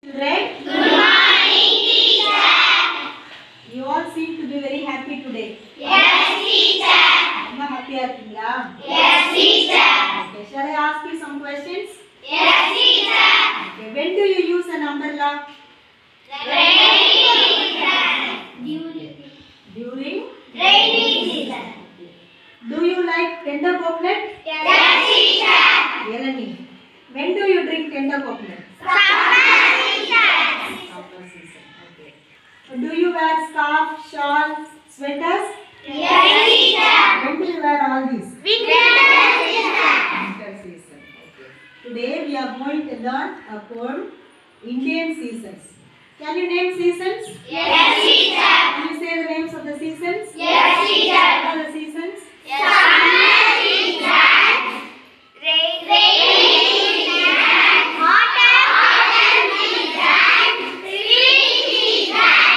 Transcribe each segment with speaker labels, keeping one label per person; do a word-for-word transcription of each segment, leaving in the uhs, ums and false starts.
Speaker 1: Children,
Speaker 2: good morning, teacher.
Speaker 1: You all seem to be very happy today.
Speaker 2: Yes, teacher.
Speaker 1: Amma happy இருக்கீங்களா?
Speaker 2: Yes, teacher.
Speaker 1: Okay, shall I ask you some questions?
Speaker 2: Yes, teacher.
Speaker 1: Okay, when do you use an umbrella?
Speaker 2: Rainy season.
Speaker 1: During
Speaker 2: Rainy season.
Speaker 1: Do you like tender coconut?
Speaker 2: Yes, teacher.
Speaker 1: Elani. When do you drink tender coconut?
Speaker 2: Summer season.
Speaker 1: Summer season. Okay. Do you wear scarf, shawl, sweaters?
Speaker 2: Yes, teacher.
Speaker 1: When do you wear all these?
Speaker 2: Winter season.
Speaker 1: Winter season. Okay. Today we are going to learn a poem, Indian seasons. Can you name seasons?
Speaker 2: Yes, teacher.
Speaker 1: Can you say the names of the seasons?
Speaker 2: Yes, teacher.
Speaker 1: What are the seasons?
Speaker 2: Summer season. Rain, rainy season. Autumn, autumn season. Spring season.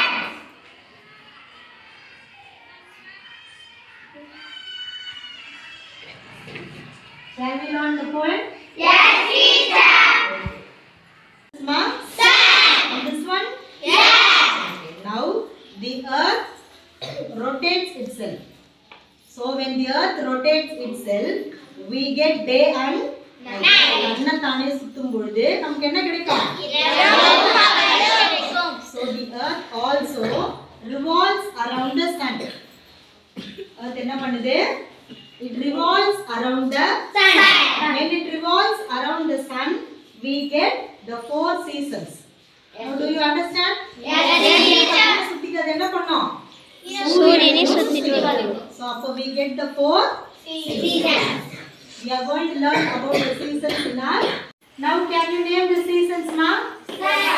Speaker 1: Shall we learn the poem?
Speaker 2: Yes, teacher.
Speaker 1: Ma?
Speaker 2: Sun.
Speaker 1: And this one?
Speaker 2: Yes.
Speaker 1: Okay. Now the earth rotates itself. So when the earth rotates itself, we get day and night. கண்ண தானே சுத்தும் பொழுது நமக்கு என்ன கிடைக்கும்? So the earth also revolves around the sun. Earth என்ன பண்ணுது? It revolves around the sun. When it revolves around the sun, we get the four seasons. Now do you understand?
Speaker 2: Yes, teacher.
Speaker 1: சுத்திக்கிறது என்ன பண்ணோம்?
Speaker 3: சூரியனை சுத்திட்டு
Speaker 1: So அப்போ we get the four
Speaker 2: Seasons.
Speaker 1: We are going to learn about the seasons in our. Now can you name the seasons, ma?
Speaker 2: Sun.